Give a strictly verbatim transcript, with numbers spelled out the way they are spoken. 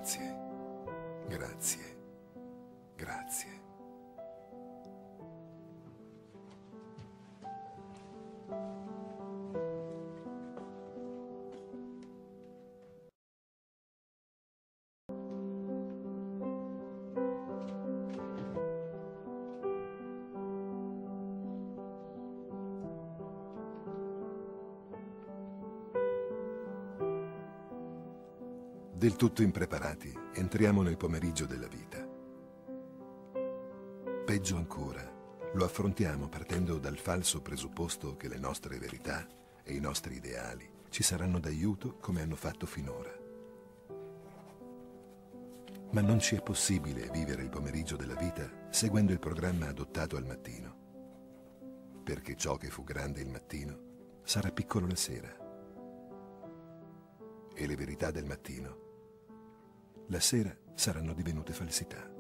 Grazie, grazie, grazie. Del tutto impreparati, entriamo nel pomeriggio della vita. Peggio ancora, lo affrontiamo partendo dal falso presupposto che le nostre verità e i nostri ideali ci saranno d'aiuto come hanno fatto finora. Ma non ci è possibile vivere il pomeriggio della vita seguendo il programma adottato al mattino, perché ciò che fu grande il mattino sarà piccolo la sera. E le verità del mattino la sera saranno divenute falsità.